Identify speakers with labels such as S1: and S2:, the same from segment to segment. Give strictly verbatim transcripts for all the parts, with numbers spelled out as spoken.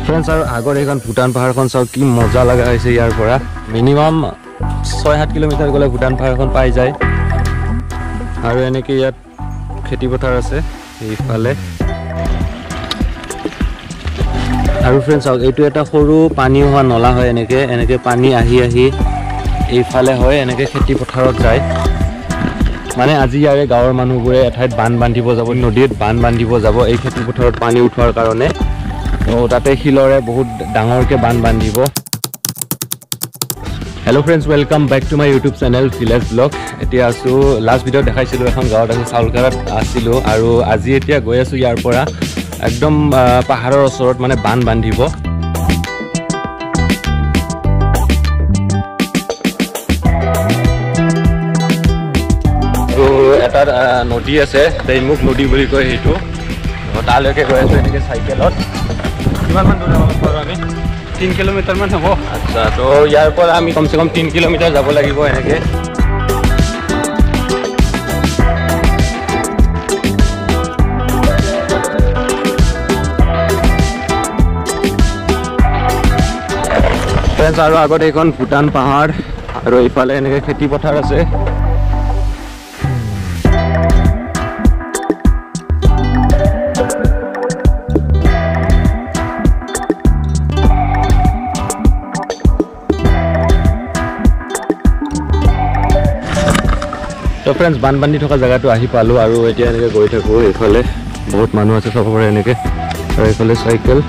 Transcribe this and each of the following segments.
S1: friends और आगर एखन भूटान पहाड़खन चाওক कि मजा लगा হৈছে ইয়াৰ পৰা मिनिमाम ছয় সাত কিলোমিটাৰ গলে ভূটান পাহাৰখন পাই যায় আৰু এনেকৈ ইয়াত খেতি পথাৰ আছে এইফালে আৰু फ्रेंड्स চাওক এইটো এটা সৰু পানী হোৱা নলা হয় এনেকৈ এনেকৈ পানী আহি আহি এইফালে হয় এনেকৈ খেতি পথাৰত যায় মানে আজি ইয়াৰে গাঁৱৰ মানুহবোৰে এঠাইত বান বান্ধিব যাব নদীত বান বান্ধিব যাব এই খেতি পথাৰত পানী উঠোৱাৰ কাৰণে তো তাতে শিলৰে বহুত ডাঙৰকে বান বান্ধিব hello friends welcome back to my YouTube channel village blog এতিয়া আছো লাস্ট ভিডিও দেখাইছিলো এখন গাঁৱত আছে চাউলকাৰত আছিলো আৰু আজি এতিয়া গৈ আছো ইয়াৰ পৰা একদম পাহাৰৰ ওচৰত মানে বান বান্ধিব তো এটা নদী আছে दैमुख নদী বুলি কয় হেতু তালৈকে গৈ আছো এনেকৈ সাইকেলত কিমান মান দূৰ যাব পাৰো আমি तीन किलोमीटर मान हम अच्छा तो यार पर हम कम से कम तीन किलोमीटर যাব লাগিব এনেকে फ्रेंड्स আৰু আগত এখন ভূটান পাহাৰ আৰু ইফালে এনেকে খেতি পথাৰ আছে तो फ्रेंड्स बानबान्धी थका जगह आहि पालो और एतिया एनेके गई थाको एफाले बहुत मानुह आछे सबरे एनेके और एफाले साइकेल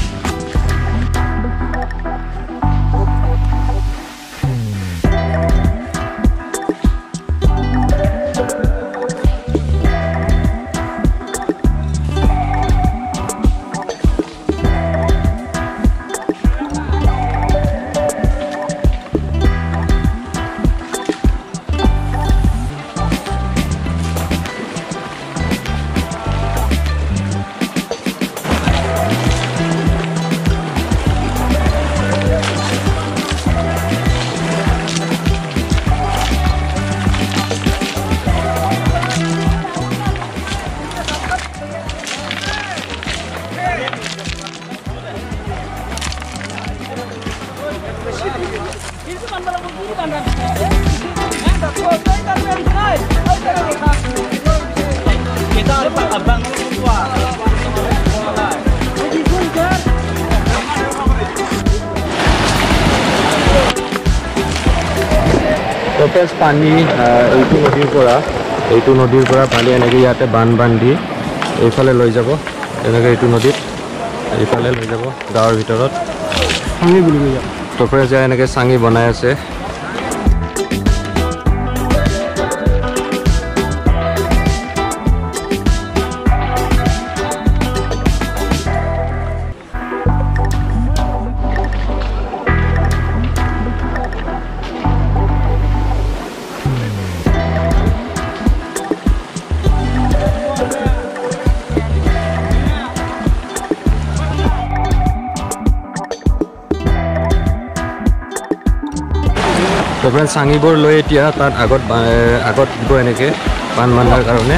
S1: तो फ्रेंड्स पानी এইটো নদীৰ পৰা এইটো নদীৰ পৰা পানী এনেকৈ ইয়াতে বান বান্ধি এইফালে লৈ যাব এনেকৈ এইটো নদীত এইফালে লৈ যাব গাঁৱৰ ভিতৰত সাঙি বুলি কয় তো ফ্ৰেন্ডস এনেকৈ সাঙি বনাই আছে तो फ्रेंड्स सांगीबोर লৈ এতিয়া তাত আগত আগত দিব এনেকে পান বান্ধাৰ কাৰণে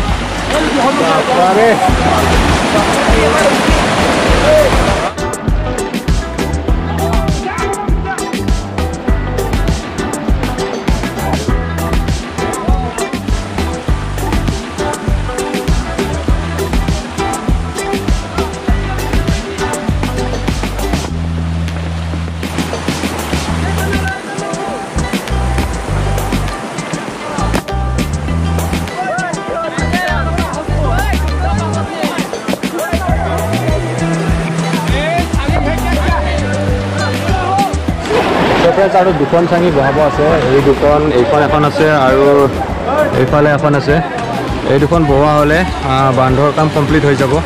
S1: फ्रेंड्स और दुखन सांगी बहाब आछे এই দুখন এইখন এখন আছে আৰু এইফালে এখন আছে এই দুখন বহা হলে বান্ধৰ কাম কমপ্লিট হৈ যাব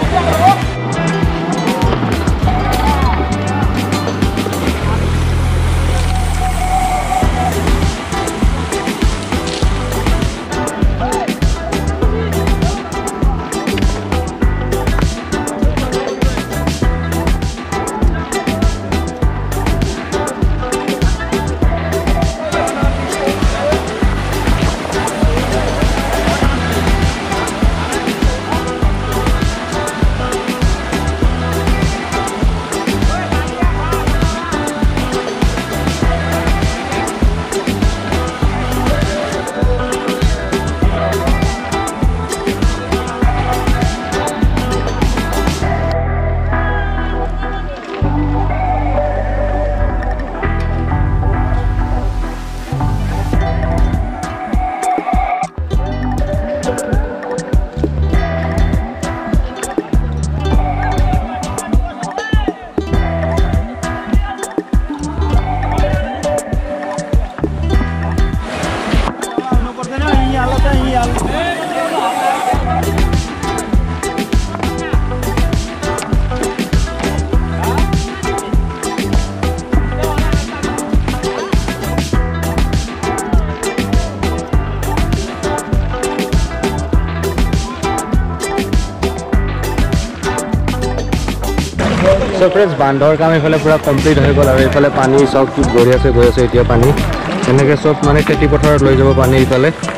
S1: সো ফ্ৰেণ্ডছ বান্ধৰ কাম এইফালে পুৰা কমপ্লিট হৈ গ'ল আৰু এইফালে পানী চব কি গৈ আছে গৈ আছে এতিয়া পানী এনেকৈ চব মানে খেতি পথাৰত লৈ যাব পানী এইফালে